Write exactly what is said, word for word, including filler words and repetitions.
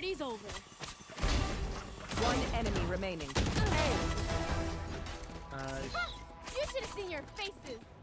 Party's over. One enemy remaining. Hey. Nice. You should have seen your faces.